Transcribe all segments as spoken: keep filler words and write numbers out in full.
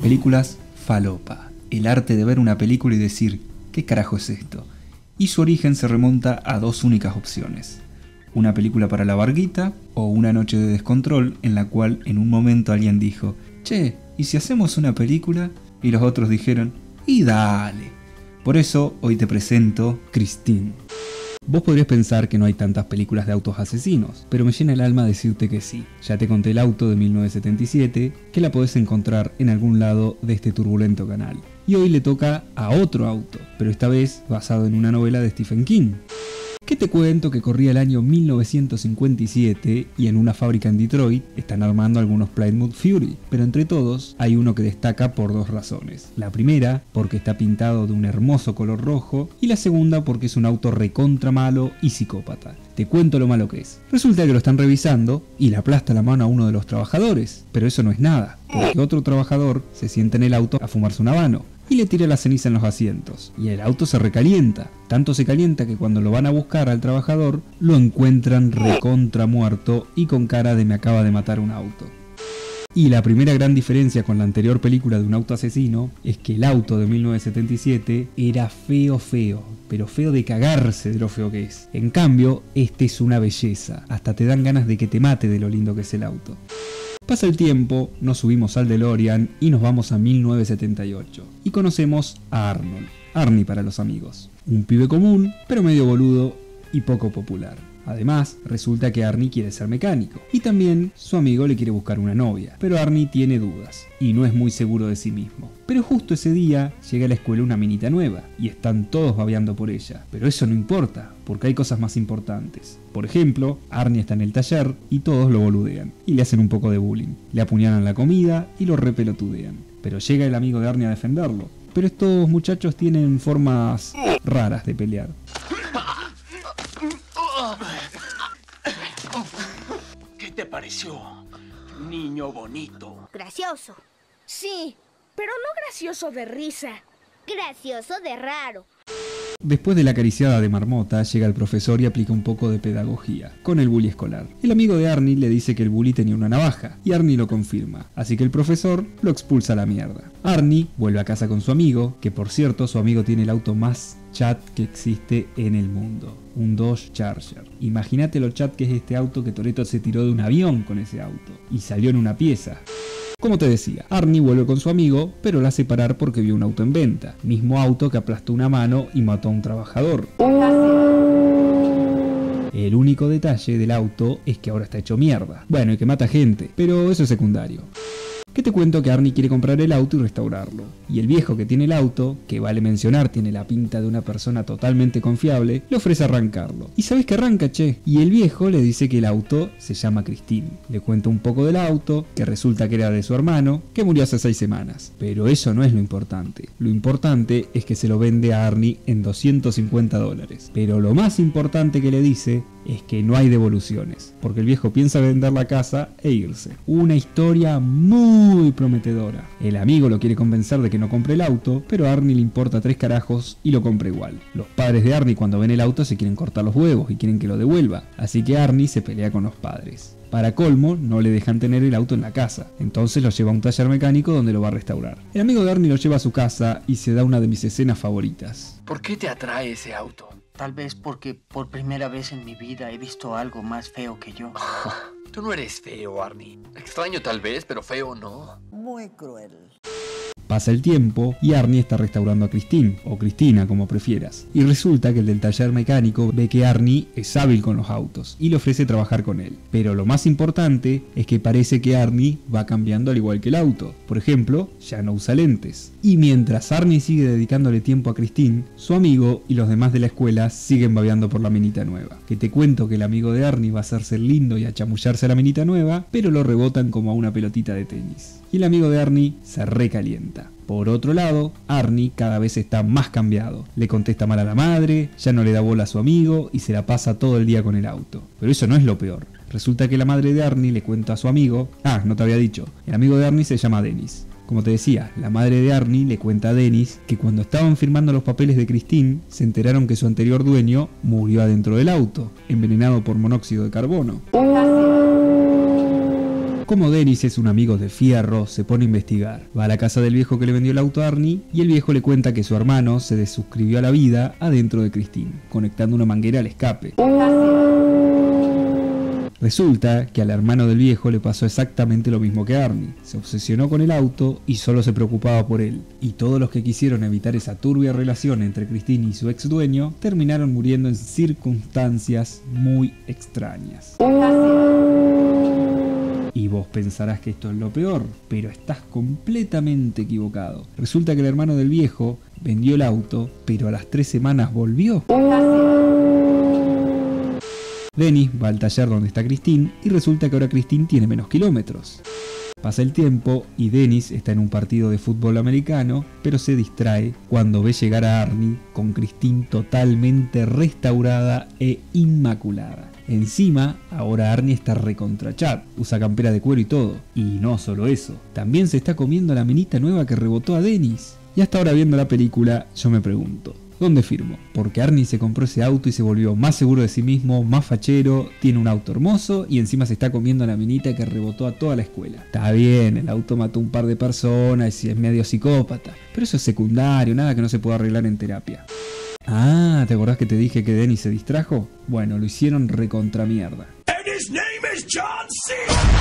Películas falopa. El arte de ver una película y decir, ¿qué carajo es esto? Y su origen se remonta a dos únicas opciones. Una película para la varguita o una noche de descontrol en la cual en un momento alguien dijo, che, ¿y si hacemos una película? Y los otros dijeron, y dale. Por eso hoy te presento Christine. Vos podrías pensar que no hay tantas películas de autos asesinos, pero me llena el alma decirte que sí. Ya te conté El auto de mil novecientos setenta y siete, que la podés encontrar en algún lado de este turbulento canal. Y hoy le toca a otro auto, pero esta vez basado en una novela de Stephen King. ¿Qué te cuento? Que corría el año mil novecientos cincuenta y siete y en una fábrica en Detroit están armando algunos Plymouth Fury, pero entre todos hay uno que destaca por dos razones. La primera, porque está pintado de un hermoso color rojo, y la segunda porque es un auto recontra malo y psicópata. Te cuento lo malo que es. Resulta que lo están revisando y le aplasta la mano a uno de los trabajadores, pero eso no es nada, porque otro trabajador se sienta en el auto a fumarse un habano y le tira la ceniza en los asientos, y el auto se recalienta. Tanto se calienta que cuando lo van a buscar al trabajador, lo encuentran recontra muerto y con cara de me acaba de matar un auto. Y la primera gran diferencia con la anterior película de un auto asesino es que el auto de mil novecientos setenta y siete era feo feo, pero feo de cagarse de lo feo que es. En cambio, este es una belleza, hasta te dan ganas de que te mate de lo lindo que es el auto. Pasa el tiempo, nos subimos al DeLorean y nos vamos a mil novecientos setenta y ocho y conocemos a Arnold, Arnie para los amigos, un pibe común pero medio boludo y poco popular. Además, resulta que Arnie quiere ser mecánico y también su amigo le quiere buscar una novia, pero Arnie tiene dudas y no es muy seguro de sí mismo. Pero justo ese día llega a la escuela una minita nueva y están todos babeando por ella, pero eso no importa porque hay cosas más importantes. Por ejemplo, Arnie está en el taller y todos lo boludean y le hacen un poco de bullying, le apuñalan la comida y lo repelotudean, pero llega el amigo de Arnie a defenderlo. Pero estos muchachos tienen formas raras de pelear. ¿Qué te pareció, niño bonito? Gracioso. Sí, pero no gracioso de risa. Gracioso de raro. Después de la acariciada de marmota, llega el profesor y aplica un poco de pedagogía, con el bully escolar. El amigo de Arnie le dice que el bully tenía una navaja, y Arnie lo confirma, así que el profesor lo expulsa a la mierda. Arnie vuelve a casa con su amigo, que por cierto su amigo tiene el auto más chat que existe en el mundo, un Dodge Charger. Imagínate lo chat que es este auto, que Toretto se tiró de un avión con ese auto, y salió en una pieza. Como te decía, Arnie vuelve con su amigo, pero la hace parar porque vio un auto en venta. Mismo auto que aplastó una mano y mató a un trabajador. El único detalle del auto es que ahora está hecho mierda. Bueno, y que mata gente, pero eso es secundario. ¿Qué te cuento? Que Arnie quiere comprar el auto y restaurarlo. Y el viejo que tiene el auto, que vale mencionar tiene la pinta de una persona totalmente confiable, le ofrece arrancarlo. ¿Y sabes que arranca, che? Y el viejo le dice que el auto se llama Christine. Le cuenta un poco del auto, que resulta que era de su hermano, que murió hace seis semanas. Pero eso no es lo importante. Lo importante es que se lo vende a Arnie en doscientos cincuenta dólares. Pero lo más importante que le dice es que no hay devoluciones, porque el viejo piensa vender la casa e irse. Una historia muy prometedora. El amigo lo quiere convencer de que no compre el auto, pero a Arnie le importa tres carajos y lo compra igual. Los padres de Arnie cuando ven el auto se quieren cortar los huevos y quieren que lo devuelva, así que Arnie se pelea con los padres. Para colmo, no le dejan tener el auto en la casa, entonces lo lleva a un taller mecánico donde lo va a restaurar. El amigo de Arnie lo lleva a su casa y se da una de mis escenas favoritas. ¿Por qué te atrae ese auto? Tal vez porque por primera vez en mi vida he visto algo más feo que yo. Tú no eres feo, Arnie. Extraño tal vez, pero feo no. Muy cruel. Pasa el tiempo y Arnie está restaurando a Christine, o Cristina como prefieras, y resulta que el del taller mecánico ve que Arnie es hábil con los autos y le ofrece trabajar con él. Pero lo más importante es que parece que Arnie va cambiando al igual que el auto. Por ejemplo, ya no usa lentes. Y mientras Arnie sigue dedicándole tiempo a Christine, su amigo y los demás de la escuela siguen babeando por la minita nueva. Que te cuento que el amigo de Arnie va a hacerse lindo y a chamullarse a la minita nueva, pero lo rebotan como a una pelotita de tenis. Y el amigo de Arnie se recalienta. Por otro lado, Arnie cada vez está más cambiado. Le contesta mal a la madre, ya no le da bola a su amigo y se la pasa todo el día con el auto. Pero eso no es lo peor. Resulta que la madre de Arnie le cuenta a su amigo... Ah, no te había dicho. El amigo de Arnie se llama Dennis. Como te decía, la madre de Arnie le cuenta a Dennis que cuando estaban firmando los papeles de Christine, se enteraron que su anterior dueño murió adentro del auto, envenenado por monóxido de carbono. Como Dennis es un amigo de fierro, se pone a investigar. Va a la casa del viejo que le vendió el auto a Arnie y el viejo le cuenta que su hermano se desuscribió a la vida adentro de Christine, conectando una manguera al escape. Resulta que al hermano del viejo le pasó exactamente lo mismo que a Arnie. Se obsesionó con el auto y solo se preocupaba por él. Y todos los que quisieron evitar esa turbia relación entre Christine y su ex dueño terminaron muriendo en circunstancias muy extrañas. Y vos pensarás que esto es lo peor, pero estás completamente equivocado. Resulta que el hermano del viejo vendió el auto, pero a las tres semanas volvió. Dennis va al taller donde está Christine y resulta que ahora Christine tiene menos kilómetros. Pasa el tiempo y Dennis está en un partido de fútbol americano, pero se distrae cuando ve llegar a Arnie con Christine totalmente restaurada e inmaculada. Encima, ahora Arnie está recontra chat, usa campera de cuero y todo. Y no solo eso, también se está comiendo la minita nueva que rebotó a Dennis. Y hasta ahora viendo la película, yo me pregunto, ¿dónde firmo? Porque Arnie se compró ese auto y se volvió más seguro de sí mismo, más fachero, tiene un auto hermoso y encima se está comiendo a la minita que rebotó a toda la escuela. Está bien, el auto mató un par de personas y es medio psicópata, pero eso es secundario, nada que no se pueda arreglar en terapia. Ah, ¿te acordás que te dije que Dennis se distrajo? Bueno, lo hicieron recontra mierda. And his name is John C.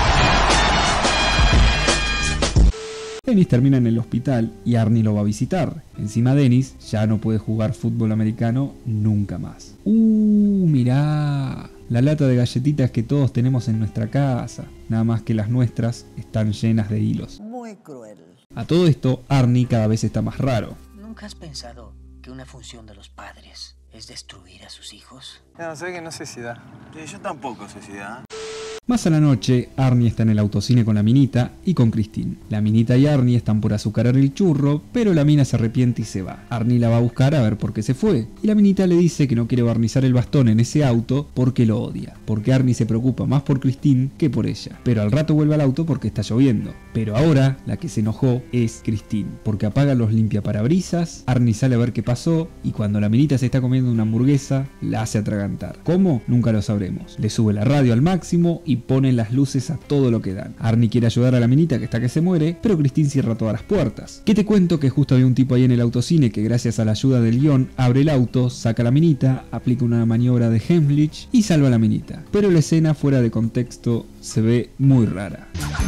Dennis termina en el hospital y Arnie lo va a visitar. Encima Dennis ya no puede jugar fútbol americano nunca más. Uh, mirá, la lata de galletitas que todos tenemos en nuestra casa, nada más que las nuestras están llenas de hilos. Muy cruel. A todo esto, Arnie cada vez está más raro. ¿Nunca has pensado que una función de los padres es destruir a sus hijos? No, sé que no sé si da. Sí, yo tampoco sé si da. Más a la noche, Arnie está en el autocine con la minita y con Christine. La minita y Arnie están por azucarar el churro, pero la mina se arrepiente y se va. Arnie la va a buscar a ver por qué se fue. Y la minita le dice que no quiere barnizar el bastón en ese auto porque lo odia. Porque Arnie se preocupa más por Christine que por ella. Pero al rato vuelve al auto porque está lloviendo. Pero ahora la que se enojó es Christine, porque apaga los limpiaparabrisas, Arnie sale a ver qué pasó y cuando la minita se está comiendo una hamburguesa, la hace atragantar. ¿Cómo? Nunca lo sabremos. Le sube la radio al máximo y ponen las luces a todo lo que dan. Arnie quiere ayudar a la minita que está que se muere, pero Christine cierra todas las puertas. ¿Qué te cuento? Que justo había un tipo ahí en el autocine que gracias a la ayuda del guión abre el auto, saca a la minita, aplica una maniobra de Heimlich y salva a la minita. Pero la escena fuera de contexto se ve muy rara.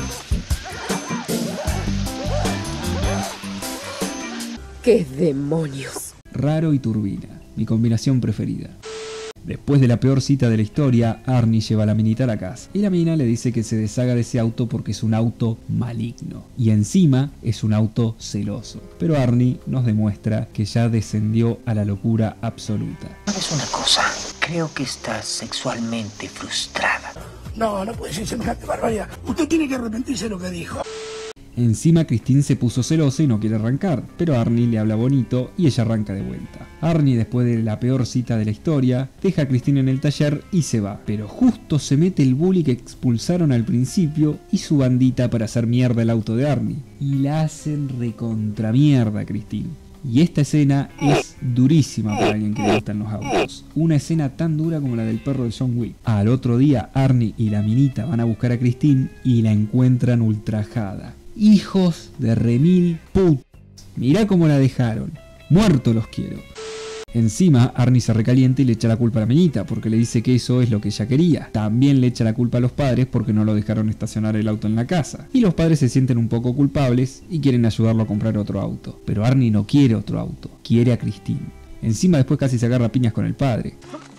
¡Qué demonios! Raro y turbina, mi combinación preferida. Después de la peor cita de la historia, Arnie lleva a la minita a la casa y la mina le dice que se deshaga de ese auto porque es un auto maligno y encima es un auto celoso. Pero Arnie nos demuestra que ya descendió a la locura absoluta. ¿Sabes una cosa? Creo que estás sexualmente frustrada. No, no puede ser semejante barbaridad. Usted tiene que arrepentirse de lo que dijo. Encima Christine se puso celosa y no quiere arrancar, pero Arnie le habla bonito y ella arranca de vuelta. Arnie, después de la peor cita de la historia, deja a Christine en el taller y se va. Pero justo se mete el bully que expulsaron al principio y su bandita para hacer mierda el auto de Arnie. Y la hacen recontra mierda a Christine. Y esta escena es durísima para alguien que le gustan los autos. Una escena tan dura como la del perro de John Wick. Al otro día, Arnie y la minita van a buscar a Christine y la encuentran ultrajada. Hijos de remil put. Mirá cómo la dejaron. Muerto los quiero. Encima, Arnie se recalienta y le echa la culpa a la minita porque le dice que eso es lo que ella quería. También le echa la culpa a los padres porque no lo dejaron estacionar el auto en la casa. Y los padres se sienten un poco culpables y quieren ayudarlo a comprar otro auto. Pero Arnie no quiere otro auto, quiere a Christine. Encima después casi se agarra a piñas con el padre.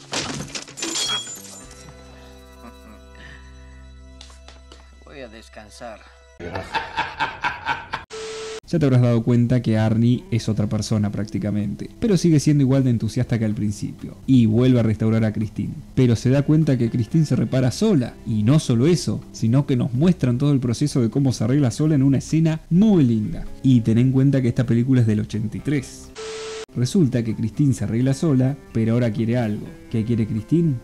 Voy a descansar. Ya te habrás dado cuenta que Arnie es otra persona prácticamente, pero sigue siendo igual de entusiasta que al principio, y vuelve a restaurar a Christine. Pero se da cuenta que Christine se repara sola, y no solo eso, sino que nos muestran todo el proceso de cómo se arregla sola en una escena muy linda. Y ten en cuenta que esta película es del ochenta y tres. Resulta que Christine se arregla sola, pero ahora quiere algo. ¿Qué quiere Christine?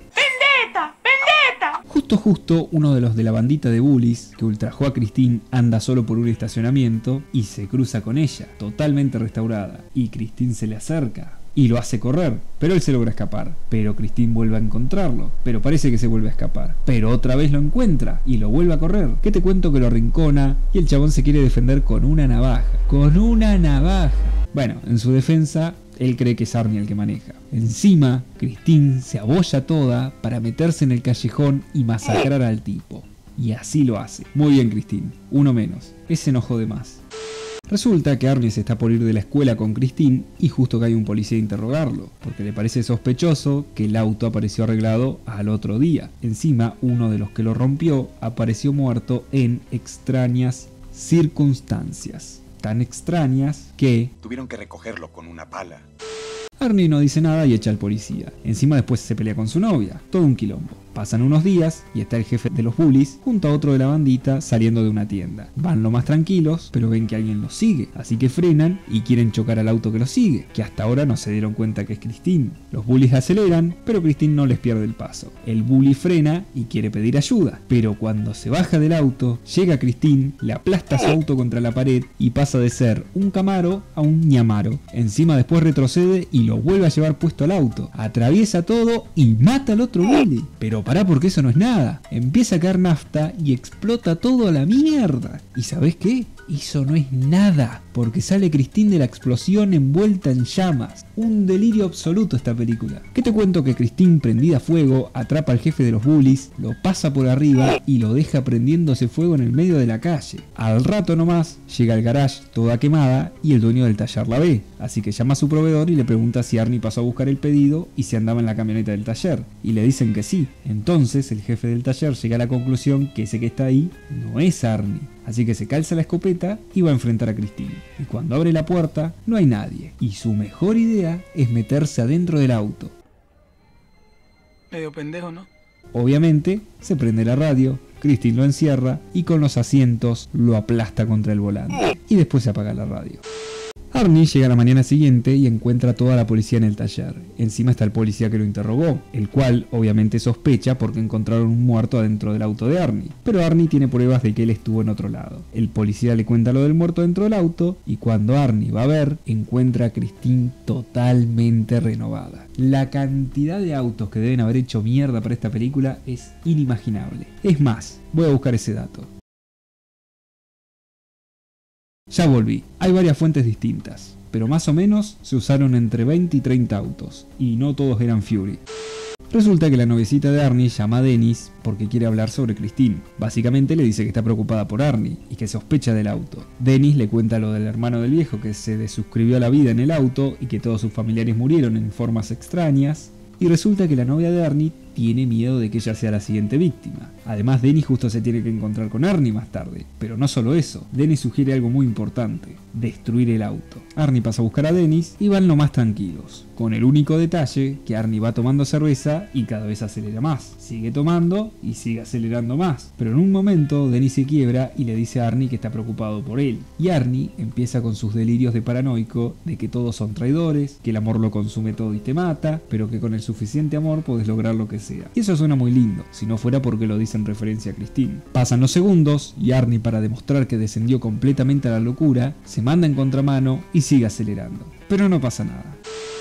Justo justo uno de los de la bandita de bullies que ultrajó a Christine anda solo por un estacionamiento y se cruza con ella, totalmente restaurada, y Christine se le acerca y lo hace correr, pero él se logra escapar. Pero Christine vuelve a encontrarlo, pero parece que se vuelve a escapar. Pero otra vez lo encuentra y lo vuelve a correr. ¿Qué te cuento que lo arrincona y el chabón se quiere defender con una navaja? ¡Con una navaja! Bueno, en su defensa, él cree que es Arnie el que maneja. Encima, Christine se abolla toda para meterse en el callejón y masacrar al tipo. Y así lo hace. Muy bien, Christine. Uno menos. Ese enojó de más. Resulta que Arnie se está por ir de la escuela con Christine y justo cae un policía a interrogarlo, porque le parece sospechoso que el auto apareció arreglado al otro día. Encima, uno de los que lo rompió apareció muerto en extrañas circunstancias. Tan extrañas que tuvieron que recogerlo con una pala. Arnie no dice nada y echa al policía. Encima después se pelea con su novia. Todo un quilombo. Pasan unos días y está el jefe de los bullies junto a otro de la bandita saliendo de una tienda. Van lo más tranquilos, pero ven que alguien los sigue, así que frenan y quieren chocar al auto que los sigue, que hasta ahora no se dieron cuenta que es Christine. Los bullies aceleran, pero Christine no les pierde el paso. El bully frena y quiere pedir ayuda, pero cuando se baja del auto, llega Christine, le aplasta su auto contra la pared y pasa de ser un Camaro a un Ñamaro. Encima después retrocede y lo vuelve a llevar puesto al auto, atraviesa todo y mata al otro bully. Pero pará, porque eso no es nada. Empieza a caer nafta y explota todo a la mierda. ¿Y sabés qué? Eso no es nada, porque sale Christine de la explosión envuelta en llamas. Un delirio absoluto esta película. ¿Qué te cuento? Que Christine, prendida a fuego, atrapa al jefe de los bullies, lo pasa por arriba y lo deja prendiéndose fuego en el medio de la calle. Al rato nomás llega al garage toda quemada y el dueño del taller la ve, así que llama a su proveedor y le pregunta si Arnie pasó a buscar el pedido y si andaba en la camioneta del taller, y le dicen que sí. Entonces el jefe del taller llega a la conclusión que ese que está ahí no es Arnie. Así que se calza la escopeta y va a enfrentar a Christine. Y cuando abre la puerta, no hay nadie. Y su mejor idea es meterse adentro del auto. Medio pendejo, ¿no? Obviamente, se prende la radio, Christine lo encierra y con los asientos lo aplasta contra el volante. Y después se apaga la radio. Arnie llega a la mañana siguiente y encuentra a toda la policía en el taller. Encima está el policía que lo interrogó, el cual obviamente sospecha porque encontraron un muerto adentro del auto de Arnie. Pero Arnie tiene pruebas de que él estuvo en otro lado. El policía le cuenta lo del muerto dentro del auto y cuando Arnie va a ver, encuentra a Christine totalmente renovada. La cantidad de autos que deben haber hecho mierda para esta película es inimaginable. Es más, voy a buscar ese dato. Ya volví, hay varias fuentes distintas, pero más o menos se usaron entre veinte y treinta autos, y no todos eran Fury. Resulta que la noviecita de Arnie llama a Dennis porque quiere hablar sobre Christine. Básicamente le dice que está preocupada por Arnie y que sospecha del auto. Dennis le cuenta lo del hermano del viejo que se desuscribió a la vida en el auto y que todos sus familiares murieron en formas extrañas. Y resulta que la novia de Arnie tiene miedo de que ella sea la siguiente víctima. Además, Dennis justo se tiene que encontrar con Arnie más tarde. Pero no solo eso, Dennis sugiere algo muy importante: destruir el auto. Arnie pasa a buscar a Dennis y van lo más tranquilos, con el único detalle que Arnie va tomando cerveza y cada vez acelera más. Sigue tomando y sigue acelerando más. Pero en un momento Dennis se quiebra y le dice a Arnie que está preocupado por él. Y Arnie empieza con sus delirios de paranoico de que todos son traidores, que el amor lo consume todo y te mata, pero que con el suficiente amor podés lograr lo que sea. Y eso suena muy lindo, si no fuera porque lo dice en referencia a Christine. Pasan los segundos y Arnie, para demostrar que descendió completamente a la locura, se manda en contramano y sigue acelerando. Pero no pasa nada.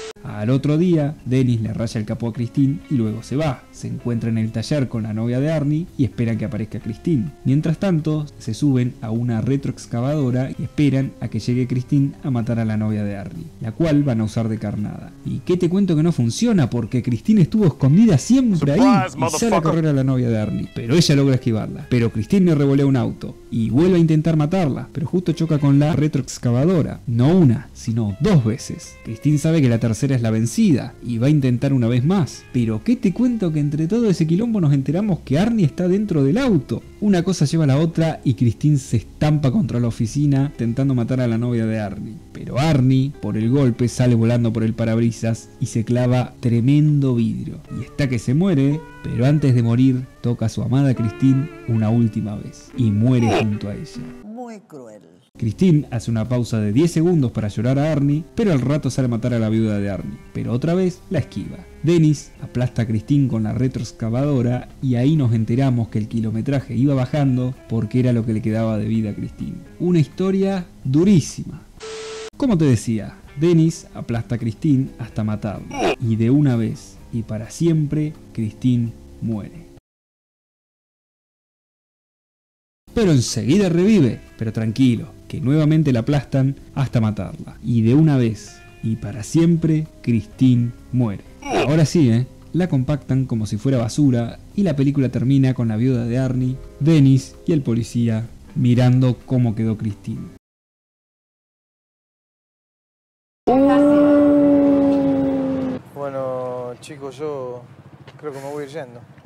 Al otro día, Dennis le raya el capó a Christine y luego se va. Se encuentra en el taller con la novia de Arnie y esperan que aparezca Christine. Mientras tanto, se suben a una retroexcavadora y esperan a que llegue Christine a matar a la novia de Arnie, la cual van a usar de carnada. ¿Y qué te cuento que no funciona? Porque Christine estuvo escondida siempre ahí y sale a correr a la novia de Arnie, pero ella logra esquivarla. Pero Christine le revolea un auto y vuelve a intentar matarla, pero justo choca con la retroexcavadora. No una, sino dos veces. Christine sabe que la tercera es la vencida y va a intentar una vez más. Pero ¿qué te cuento? Que entre todo ese quilombo nos enteramos que Arnie está dentro del auto. Una cosa lleva a la otra y Christine se estampa contra la oficina intentando matar a la novia de Arnie. Pero Arnie, por el golpe, sale volando por el parabrisas y se clava tremendo vidrio. Y está que se muere, pero antes de morir toca a su amada Christine una última vez y muere junto a ella. Muy cruel. Christine hace una pausa de diez segundos para llorar a Arnie, pero al rato sale a matar a la viuda de Arnie, pero otra vez la esquiva. Dennis aplasta a Christine con la retroexcavadora y ahí nos enteramos que el kilometraje iba bajando porque era lo que le quedaba de vida a Christine. Una historia durísima. Como te decía, Dennis aplasta a Christine hasta matarla. Y de una vez y para siempre, Christine muere. Pero enseguida revive, pero tranquilo, que nuevamente la aplastan hasta matarla. Y de una vez y para siempre, Christine muere. Ahora sí, ¿eh? La compactan como si fuera basura y la película termina con la viuda de Arnie, Dennis y el policía mirando cómo quedó Christine. Bueno, chicos, yo creo que me voy a ir yendo.